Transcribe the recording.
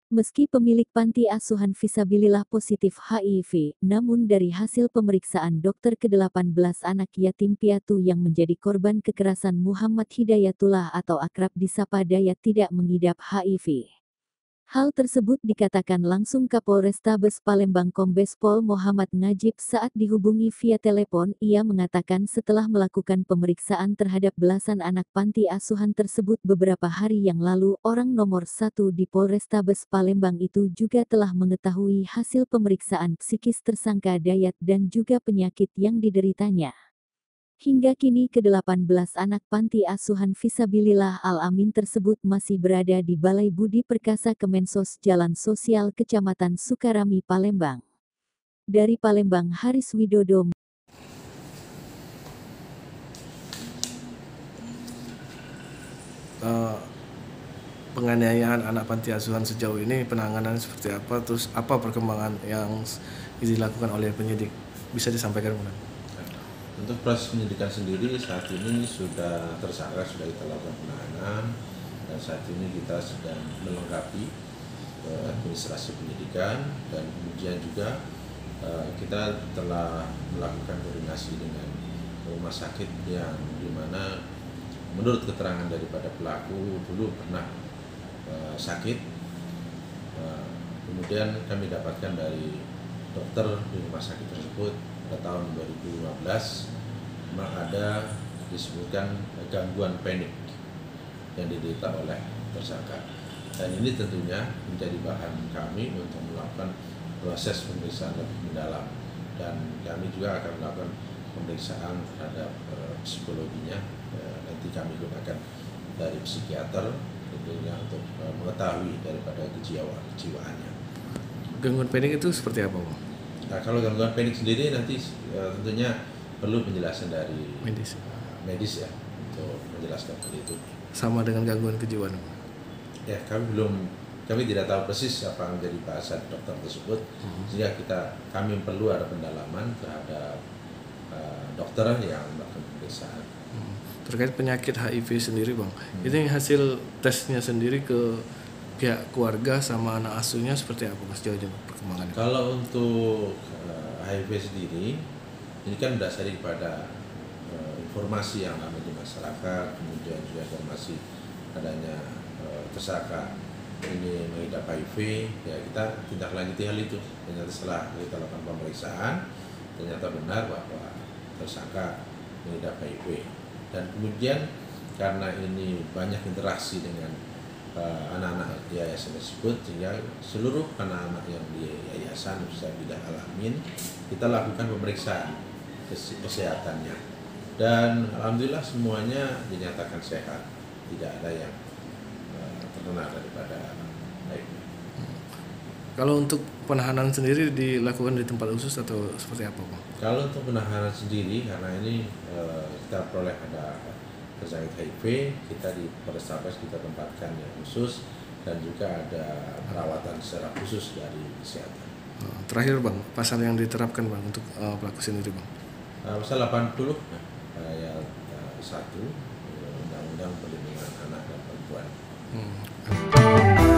Meski pemilik panti asuhan Fisabilillah positif HIV, namun dari hasil pemeriksaan dokter ke-18 anak yatim piatu yang menjadi korban kekerasan Muhammad Hidayatullah atau akrab disapa Dayat tidak mengidap HIV. Hal tersebut dikatakan langsung Kapolrestabes Palembang Kombes Pol Muhammad Najib saat dihubungi via telepon. Ia mengatakan setelah melakukan pemeriksaan terhadap belasan anak panti asuhan tersebut beberapa hari yang lalu, orang nomor 1 di Polrestabes Palembang itu juga telah mengetahui hasil pemeriksaan psikis tersangka Dayat dan juga penyakit yang dideritanya. Hingga kini ke-18 anak panti asuhan Fisabilillah Al-Amin tersebut masih berada di Balai Budi Perkasa Kemensos Jalan Sosial Kecamatan Sukarami, Palembang. Dari Palembang, Haris Widodo. Penganiayaan anak panti asuhan sejauh ini penanganan seperti apa, terus apa perkembangan yang dilakukan oleh penyidik, bisa disampaikan mungkin? Untuk proses penyidikan sendiri saat ini sudah tersangka, sudah kita lakukan penahanan, dan saat ini kita sedang melengkapi administrasi penyidikan, dan kemudian juga kita telah melakukan koordinasi dengan rumah sakit yang dimana menurut keterangan daripada pelaku dulu pernah sakit. Kemudian kami dapatkan dari dokter di rumah sakit tersebut pada tahun 2015 memang ada disebutkan gangguan panik yang diderita oleh tersangka, dan ini tentunya menjadi bahan kami untuk melakukan proses pemeriksaan lebih mendalam, dan kami juga akan melakukan pemeriksaan terhadap psikologinya. Nanti kami gunakan dari psikiater tentunya untuk mengetahui daripada kejiwaannya. Gangguan panik itu seperti apa, Bang? Nah, kalau gangguan panik sendiri nanti tentunya perlu penjelasan dari medis ya untuk menjelaskan hal itu. Sama dengan gangguan kejiwaan? Ya, kami tidak tahu persis apa yang menjadi bahasan dokter tersebut, sehingga kami perlu ada pendalaman terhadap dokter yang melakukan pemeriksaan. Terkait penyakit HIV sendiri, Bang, ini hasil tesnya sendiri ke pihak keluarga sama anak asuhnya seperti apa, Mas, sejauh ini perkembangannya? Kalau untuk HIV sendiri, ini kan berdasarkan pada informasi yang ada di masyarakat, kemudian juga informasi adanya tersangka ini mengidap HIV, ya kita tindak lanjuti hal itu. Ternyata setelah kita lakukan pemeriksaan, ternyata benar bahwa tersangka mengidap HIV, dan kemudian karena ini banyak interaksi dengan anak-anak yayasan tersebut, sehingga seluruh anak-anak yang di yayasan Fisabilillah Al-Amin kita lakukan pemeriksaan kesehatannya, dan alhamdulillah semuanya dinyatakan sehat, tidak ada yang terkena daripada HIV. Kalau untuk penahanan sendiri dilakukan di tempat khusus atau seperti apa, Bang? Kalau untuk penahanan sendiri, karena ini kita peroleh ada tersangka HIV, kita di Polrestabes kita tempatkan yang khusus, dan juga ada perawatan secara khusus dari kesehatan. Terakhir, Bang, pasal yang diterapkan, Bang, untuk pelaku sendiri, Bang? Pasal 80 ayat 1 Undang-Undang Perlindungan Anak dan Perempuan.